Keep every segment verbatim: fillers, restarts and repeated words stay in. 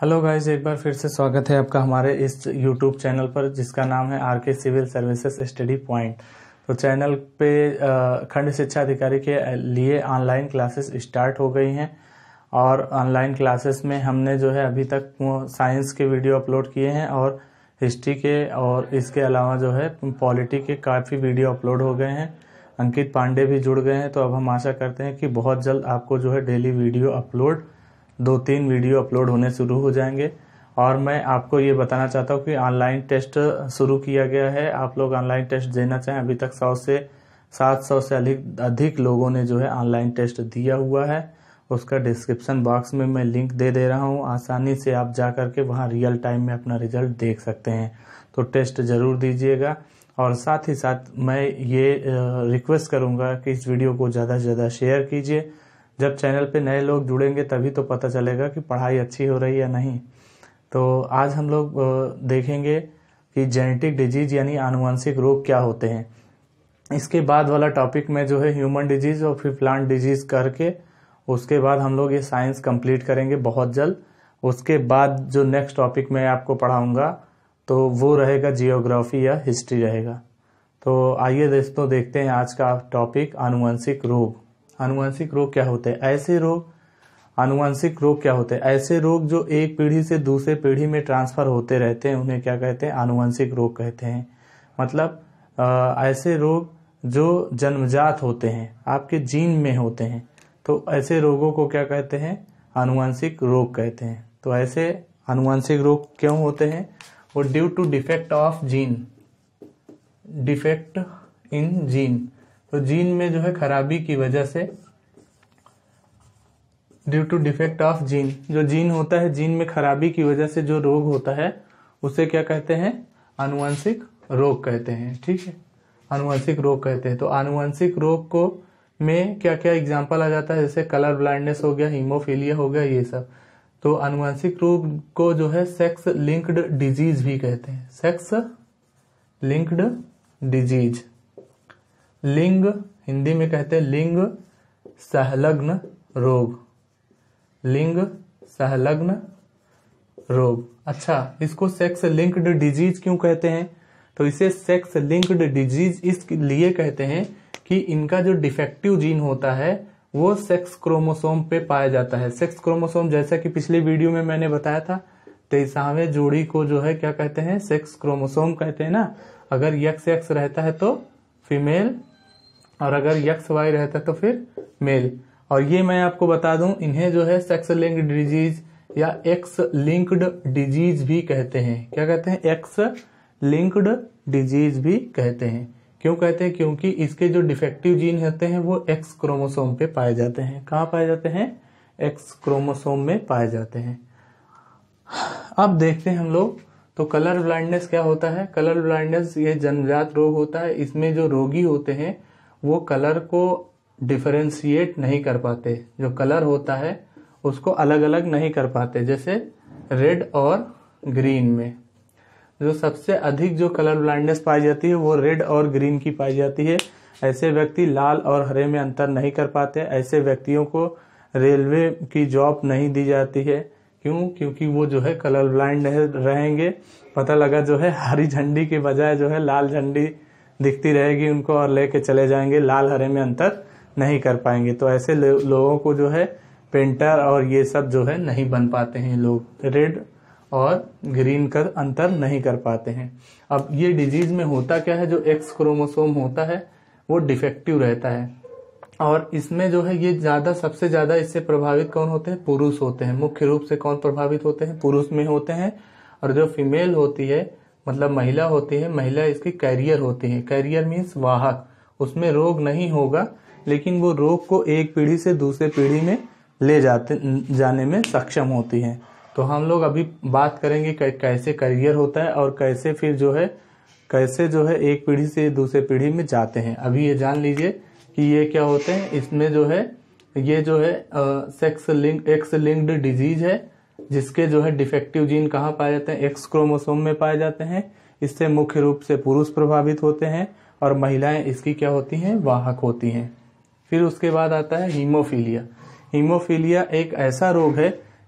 Hello guys, एक बार फिर से स्वागत है आपका हमारे इस यूट्यूब चैनल पर जिसका नाम है R K civil services study point. तो चैनल पे खंड शिक्षा अधिकारी के लिए ऑनलाइन क्लासेस स्टार्ट हो गई हैं और ऑनलाइन क्लासेस में हमने जो है अभी तक साइंस के वीडियो अपलोड किए हैं और हिस्ट्री के और इसके अलावा जो है पॉलिटी के काफ़ी वीडियो अपलोड हो गए हैं। अंकित पांडे भी जुड़ गए हैं। तो अब हम आशा करते हैं कि बहुत जल्द आपको जो है डेली वीडियो अपलोड दो तीन वीडियो अपलोड होने शुरू हो जाएंगे। और मैं आपको ये बताना चाहता हूँ कि ऑनलाइन टेस्ट शुरू किया गया है। आप लोग ऑनलाइन टेस्ट देना चाहें, अभी तक सौ से सात सौ से अधिक अधिक लोगों ने जो है ऑनलाइन टेस्ट दिया हुआ है। उसका डिस्क्रिप्शन बॉक्स में मैं लिंक दे दे रहा हूँ, आसानी से आप जा करके वहाँ रियल टाइम में अपना रिजल्ट देख सकते हैं। तो टेस्ट ज़रूर दीजिएगा। और साथ ही साथ मैं ये रिक्वेस्ट करूँगा कि इस वीडियो को ज़्यादा से ज़्यादा शेयर कीजिए। जब चैनल पे नए लोग जुड़ेंगे तभी तो पता चलेगा कि पढ़ाई अच्छी हो रही है या नहीं। तो आज हम लोग देखेंगे कि जेनेटिक डिजीज यानी आनुवंशिक रोग क्या होते हैं। इसके बाद वाला टॉपिक में जो है ह्यूमन डिजीज और फिर प्लांट डिजीज करके उसके बाद हम लोग ये साइंस कंप्लीट करेंगे बहुत जल्द। उसके बाद जो नेक्स्ट टॉपिक मैं आपको पढ़ाऊंगा तो वो रहेगा जियोग्राफी या हिस्ट्री रहेगा। तो आइए दोस्तों देखते हैं आज का टॉपिक आनुवंशिक रोग। आनुवंशिक रोग क्या होते हैं? ऐसे रोग आनुवंशिक रोग क्या होते हैं? ऐसे रोग जो एक पीढ़ी से दूसरे पीढ़ी में ट्रांसफर होते रहते हैं उन्हें क्या कहते हैं? आनुवंशिक रोग कहते हैं। मतलब आ, ऐसे रोग जो जन्मजात होते हैं, आपके जीन में होते हैं, तो ऐसे रोगों को क्या कहते हैं? आनुवंशिक रोग कहते हैं। तो ऐसे आनुवंशिक रोग क्यों होते हैं? वो due to defect of gene, defect in gene, तो जीन में जो है खराबी की वजह से, due to defect of gene, जो जीन होता है जीन में खराबी की वजह से जो रोग होता है उसे क्या कहते हैं? आनुवंशिक रोग कहते हैं। ठीक है, आनुवंशिक रोग कहते हैं। तो आनुवंशिक रोग को में क्या क्या एग्जांपल आ जाता है? जैसे कलर ब्लाइंडनेस हो गया, हीमोफीलिया हो गया, ये सब। तो आनुवंशिक रोग को जो है सेक्स लिंक्ड डिजीज भी कहते हैं। सेक्स लिंक्ड डिजीज, लिंग हिंदी में कहते हैं लिंग संलग्न रोग, लिंग संलग्न रोग। अच्छा, इसको सेक्स लिंक्ड डिजीज क्यों कहते हैं? तो इसे सेक्स लिंक्ड डिजीज इसलिए कहते हैं कि इनका जो डिफेक्टिव जीन होता है वो सेक्स क्रोमोसोम पे पाया जाता है। सेक्स क्रोमोसोम जैसा कि पिछले वीडियो में मैंने बताया था, तेईसवें जोड़ी को जो है क्या कहते हैं? सेक्स क्रोमोसोम कहते हैं ना। अगर यक्स एक्स रहता है तो फीमेल और अगर यक्स वाई रहता है तो फिर मेल। और ये मैं आपको बता दूं, इन्हें जो है सेक्स लिंक्ड डिजीज या एक्स लिंक्ड डिजीज भी कहते हैं। क्या कहते हैं? एक्स लिंक्ड डिजीज भी कहते हैं। क्यों कहते हैं? क्योंकि इसके जो डिफेक्टिव जीन होते हैं वो एक्स क्रोमोसोम पे पाए जाते हैं। कहाँ पाए जाते हैं? एक्स क्रोमोसोम में पाए जाते हैं। अब देखते हैं हम लोग, तो कलर ब्लाइंडनेस क्या होता है? कलर ब्लाइंडनेस ये जन्मजात रोग होता है। इसमें जो रोगी होते हैं वो कलर को डिफरेंशिएट नहीं कर पाते, जो कलर होता है उसको अलग अलग नहीं कर पाते। जैसे रेड और ग्रीन में जो सबसे अधिक जो कलर ब्लाइंडनेस पाई जाती है वो रेड और ग्रीन की पाई जाती है। ऐसे व्यक्ति लाल और हरे में अंतर नहीं कर पाते। ऐसे व्यक्तियों को रेलवे की जॉब नहीं दी जाती है। क्यों? क्योंकि वो जो है कलर ब्लाइंड रहेंगे। पता लगा जो है हरी झंडी के बजाय जो है लाल झंडी दिखती रहेगी उनको और लेके चले जाएंगे, लाल हरे में अंतर नहीं कर पाएंगे। तो ऐसे लो, लोगों को जो है पेंटर और ये सब जो है नहीं बन पाते हैं लोग, रेड और ग्रीन का अंतर नहीं कर पाते हैं। अब ये डिजीज में होता क्या है? जो एक्स क्रोमोसोम होता है वो डिफेक्टिव रहता है और इसमें जो है ये ज्यादा सबसे ज्यादा इससे प्रभावित कौन होते हैं? पुरुष होते हैं। मुख्य रूप से कौन प्रभावित होते हैं? पुरुष में होते हैं। और जो फीमेल होती है, मतलब महिला होती है, महिला इसकी कैरियर होती है। कैरियर मीन्स वाहक। उसमें रोग नहीं होगा लेकिन वो रोग को एक पीढ़ी से दूसरे पीढ़ी में ले जाते जाने में सक्षम होती है। तो हम लोग अभी बात करेंगे कैसे कैरियर होता है और कैसे फिर जो है कैसे जो है एक पीढ़ी से दूसरे पीढ़ी में जाते हैं। अभी ये जान लीजिए कि ये क्या होते हैं। इसमें जो है ये जो है sex link X linked disease है, जिसके जो है डिफेक्टिव जीन कहाँ पाए जाते हैं? एक्स क्रोमोसोम में पाए जाते हैं। इससे मुख्य रूप से पुरुष प्रभावित होते हैं और महिलाएं इसकी क्या होती हैं? वाहक होती हैं। फिर उसके बाद आता है हीमोफीलिया। हीमोफीलिया एक ऐसा रोग है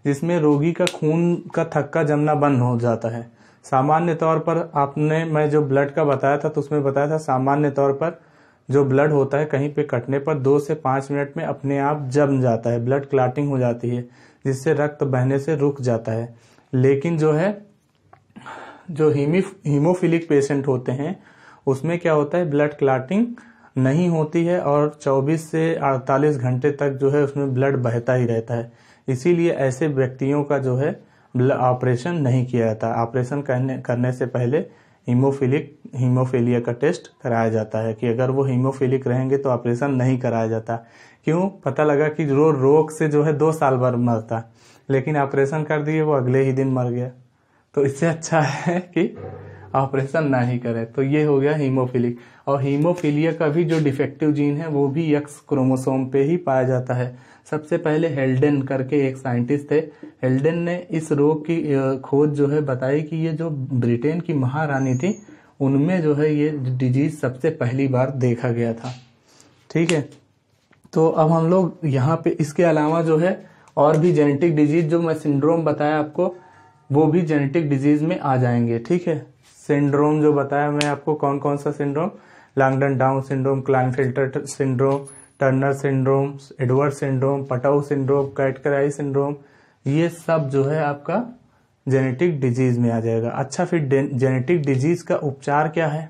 जिसमें रोगी का खून का थक्का जमना बंद हो जाता है। सामान्य तौर पर आपने मैं जो ब्लड का बताया था तो उसमें बताया था सामान्य तौर पर जो ब्लड होता है कहीं पे कटने पर दो से पाँच मिनट में अपने आप जम जाता है, ब्लड क्लॉटिंग हो जाती है जिससे रक्त बहने से रुक जाता है। लेकिन जो है जो हीमी हीमोफिलिक पेशेंट होते हैं उसमें क्या होता है, ब्लड क्लॉटिंग नहीं होती है और चौबीस से अड़तालीस घंटे तक जो है उसमें ब्लड बहता ही रहता है। इसीलिए ऐसे व्यक्तियों का जो है ऑपरेशन नहीं किया जाता। ऑपरेशन करने करने से पहले हीमोफिलिक हीमोफीलिया का टेस्ट कराया जाता है कि अगर वो हीमोफिलिक रहेंगे तो ऑपरेशन नहीं कराया जाता। क्यों? पता लगा कि जो रोग से जो है दो साल भर मरता, लेकिन ऑपरेशन कर दिए वो अगले ही दिन मर गया। तो इससे अच्छा है कि ऑपरेशन ना ही करें। तो ये हो गया हीमोफिलिक। और हीमोफीलिया का भी जो डिफेक्टिव जीन है वो भी एक्स क्रोमोसोम पे ही पाया जाता है। सबसे पहले हेल्डेन करके एक साइंटिस्ट थे, हेल्डेन ने इस रोग की खोज जो है बताई कि ये जो ब्रिटेन की महारानी थी उनमें जो है ये डिजीज सबसे पहली बार देखा गया था। ठीक है, तो अब हम लोग यहाँ पे इसके अलावा जो है और भी जेनेटिक डिजीज जो मैं सिंड्रोम बताया आपको वो भी जेनेटिक डिजीज में आ जाएंगे। ठीक है, सिंड्रोम जो बताया मैं आपको कौन कौन सा syndrome, Langdon Down syndrome, Klinefelter syndrome, Turner syndrome, Edward syndrome, Patau syndrome, cat cry syndrome, ये सब जो है आपका जेनेटिक डिजीज में आ जाएगा। अच्छा, फिर जेनेटिक डिजीज का उपचार क्या है,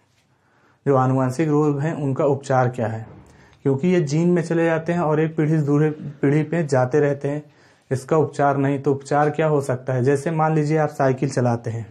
जो आनुवंशिक रोग हैं उनका उपचार क्या है, क्योंकि ये जीन में चले जाते हैं और एक पीढ़ी से दूसरे पीढ़ी पे जाते रहते हैं। इसका उपचार नहीं, तो उपचार क्या हो सकता है? जैसे मान लीजिए आप साइकिल चलाते हैं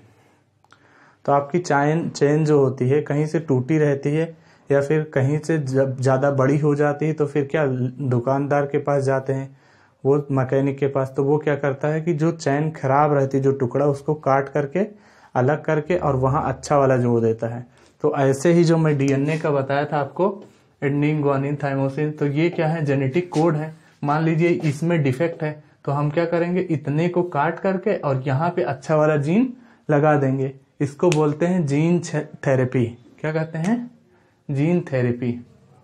तो आपकी चैन चेन जो होती है कहीं से टूटी रहती है या फिर कहीं से जब ज़्यादा बड़ी हो जाती है तो फिर क्या दुकानदार के पास जाते हैं, वो मैकेनिक के पास। तो वो क्या करता है कि जो चैन खराब रहती है, जो टुकड़ा, उसको काट करके अलग करके और वहाँ अच्छा वाला जोड़ देता है। तो ऐसे ही जो मैं डीएनए का बताया था आपको, एडेनिन, गुआनिन, थाइमोसिन, तो ये क्या है, जेनेटिक कोड है। मान लीजिए इसमें डिफेक्ट है तो हम क्या करेंगे, इतने को काट करके और यहाँ पे अच्छा वाला जीन लगा देंगे। इसको बोलते हैं जीन थेरेपी। क्या कहते हैं? Gene therapy.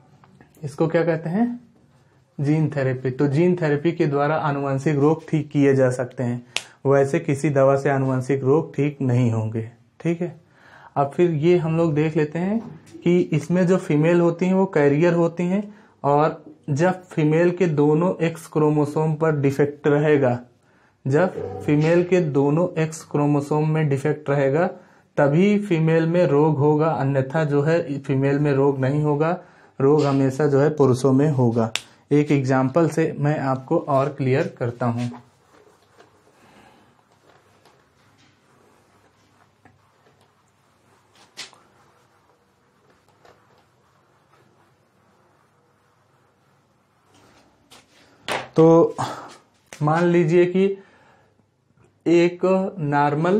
इसको क्या कहते हैं? Gene therapy. तो जीन थेरेपी के द्वारा आनुवंशिक रोग ठीक किए जा सकते हैं, वैसे किसी दवा से आनुवंशिक रोग ठीक नहीं होंगे। ठीक है, अब फिर ये हम लोग देख लेते हैं कि इसमें जो फीमेल होती हैं वो कैरियर होती हैं, और जब फीमेल के दोनों एक्स क्रोमोसोम पर डिफेक्ट रहेगा, जब फीमेल के दोनों एक्स क्रोमोसोम में डिफेक्ट रहेगा तभी फीमेल में रोग होगा, अन्यथा जो है फीमेल में रोग नहीं होगा। रोग हमेशा जो है पुरुषों में होगा। एक एग्जाम्पल से मैं आपको और क्लियर करता हूं। तो मान लीजिए कि एक नॉर्मल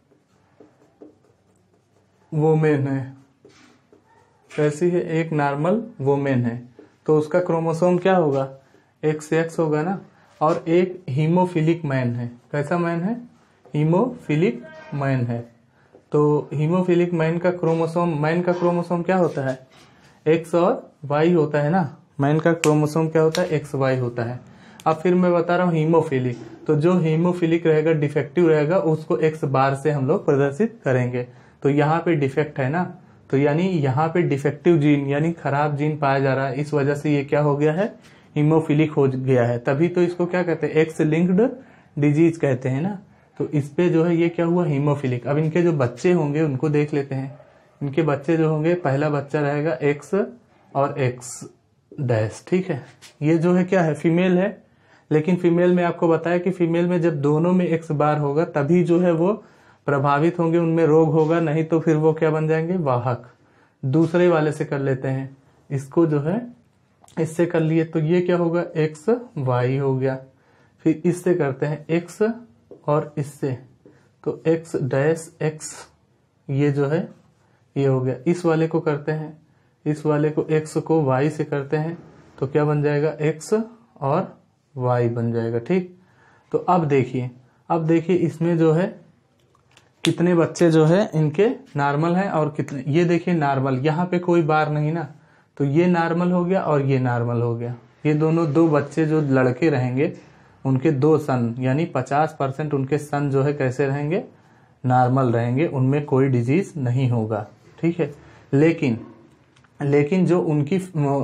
वोमेन है, कैसी है, एक नॉर्मल वोमेन है, तो उसका क्रोमोसोम क्या होगा, एक्स एक्स होगा ना। और एक हीमोफिलिक मैन है, कैसा मैन है, हीमोफिलिक मैन है। तो हीमोफिलिक मैन का क्रोमोसोम, मैन का क्रोमोसोम क्या होता है, एक्स और वाई होता है ना। मैन का क्रोमोसोम क्या होता है, एक्स वाई होता है। अब फिर मैं बता रहा हूँ हीमोफिलिक, तो जो हीमोफिलिक रहेगा, डिफेक्टिव रहेगा, उसको एक्स बार से हम लोग प्रदर्शित करेंगे। तो यहाँ पे डिफेक्ट है ना, तो यानी यहाँ पे डिफेक्टिव जीन यानी खराब जीन पाया जा रहा है, इस वजह से ये क्या हो गया है, हीमोफिलिक हो गया है। तभी तो इसको क्या कहते हैं, एक्स लिंक्ड डिजीज कहते हैं ना। तो इस पे जो है ये क्या हुआ, हीमोफिलिक। अब इनके जो बच्चे होंगे उनको देख लेते हैं। इनके बच्चे जो होंगे, पहला बच्चा रहेगा एक्स और एक्स डैश। ठीक है, ये जो है क्या है, फीमेल है, लेकिन फीमेल में आपको बताया कि फीमेल में जब दोनों में एक्स बार होगा तभी जो है वो प्रभावित होंगे, उनमें रोग होगा, नहीं तो फिर वो क्या बन जाएंगे, वाहक। दूसरे वाले से कर लेते हैं, इसको जो है इससे कर लिए तो ये क्या होगा, एक्स वाई हो गया। फिर इससे करते हैं एक्स और इससे, तो एक्स डैश एक्स, ये जो है ये हो गया। इस वाले को करते हैं, इस वाले को एक्स को वाई से करते हैं, तो क्या बन जाएगा, एक्स और वाई बन जाएगा। ठीक, तो अब देखिए, अब देखिए इसमें जो है कितने बच्चे जो है इनके नॉर्मल हैं और कितने, ये देखिए नॉर्मल, यहाँ पे कोई बार नहीं ना, तो ये नॉर्मल हो गया और ये नॉर्मल हो गया। ये दोनों दो बच्चे जो लड़के रहेंगे उनके दो सन यानी पचास परसेंट उनके सन जो है कैसे रहेंगे, नॉर्मल रहेंगे, उनमें कोई डिजीज नहीं होगा, ठीक है। लेकिन लेकिन जो उनकी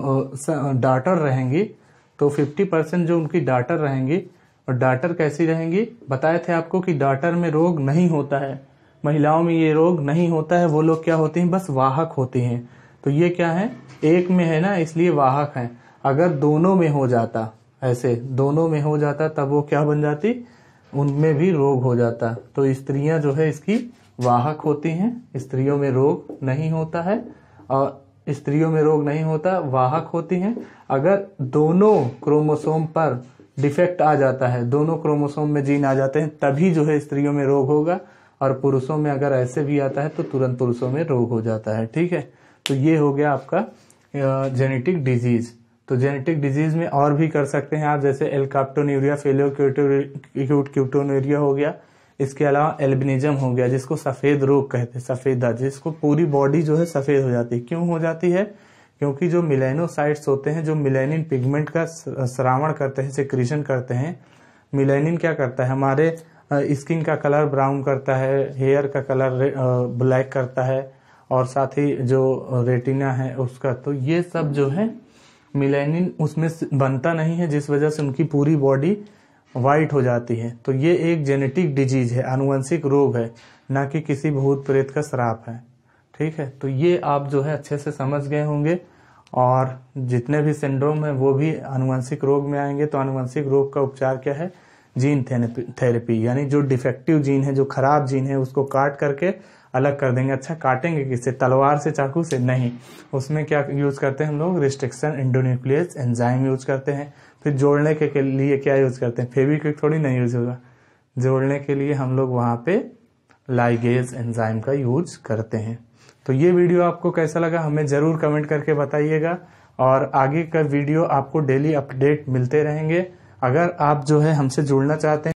डॉटर रहेंगी तो पचास परसेंट जो उनकी डॉटर रहेंगी, और डॉटर कैसी रहेंगी, बताए थे आपको कि डॉटर में रोग नहीं होता है, महिलाओं में ये रोग नहीं होता है, वो लोग क्या होती हैं, बस वाहक होती हैं। तो ये क्या है, एक में है ना इसलिए वाहक हैं। अगर दोनों में हो जाता, ऐसे दोनों में हो जाता तब वो क्या बन जाती, उनमें भी रोग हो जाता। तो स्त्रियां जो है इसकी वाहक होती हैं, स्त्रियों में रोग नहीं होता है, और स्त्रियों में रोग नहीं होता, वाहक होती हैं। अगर दोनों क्रोमोसोम पर डिफेक्ट आ जाता है, दोनों क्रोमोसोम में जीन आ जाते हैं, तभी जो है स्त्रियों में रोग होगा, और पुरुषों में अगर ऐसे भी आता है तो तुरंत पुरुषों में रोग हो जाता है, ठीक है। तो ये हो गया आपका जेनेटिक डिजीज। तो जेनेटिक डिजीज में और भी कर सकते हैं आप, जैसे एल्काप्टोन्यूरिया, फेलियोक्यूटोन्यूरिया हो गया, इसके अलावा एल्बिनिज्म हो गया, जिसको सफेद रोग कहते हैं, सफेदा, जिसको पूरी बॉडी जो है सफेद हो जाती है। क्यों हो जाती है, क्योंकि जो मिलेनोसाइट्स होते हैं, जो मिलेनिन पिगमेंट का स्रावण करते हैं, सेक्रीशन करते हैं। मिलेनिन क्या करता है, हमारे स्किन का कलर ब्राउन करता है, हेयर का कलर ब्लैक करता है, और साथ ही जो रेटिना है उसका, तो ये सब जो है मिलेनिन उसमें बनता नहीं है, जिस वजह से उनकी पूरी बॉडी वाइट हो जाती है। तो ये एक जेनेटिक डिजीज है, आनुवंशिक रोग है, ना कि किसी भूत प्रेत का श्राप है, ठीक है। तो ये आप जो है अच्छे से समझ गए होंगे, और जितने भी सिंड्रोम है वो भी आनुवंशिक रोग में आएंगे। तो आनुवंशिक रोग का उपचार क्या है, जीन थेरेपी, यानी जो डिफेक्टिव जीन है, जो खराब जीन है, उसको काट करके अलग कर देंगे। अच्छा, काटेंगे किससे, तलवार से, चाकू से नहीं, उसमें क्या यूज करते हैं हम लोग, रिस्ट्रिक्शन एंडोन्यूक्लियस एंजाइम यूज करते हैं। फिर जोड़ने के, के लिए क्या यूज करते हैं, फेविक्विक थोड़ी नहीं यूज होगा, जोड़ने के लिए हम लोग वहां पे लाइगेज एंजाइम का यूज करते हैं। तो ये वीडियो आपको कैसा लगा हमें जरूर कमेंट करके बताइएगा, और आगे का वीडियो आपको डेली अपडेट मिलते रहेंगे। अगर आप जो है हमसे जुड़ना चाहते हैं